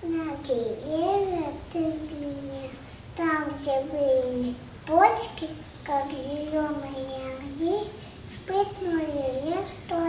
На деревья тыгли, там, где были почки, как зеленые огни, вспыхнули листвой.